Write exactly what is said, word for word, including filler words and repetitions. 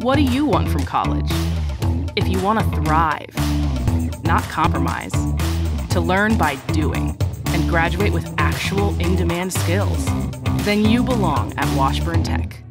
What do you want from college? If you want to thrive, not compromise, to learn by doing and graduate with actual in-demand skills, then you belong at Washburn Tech.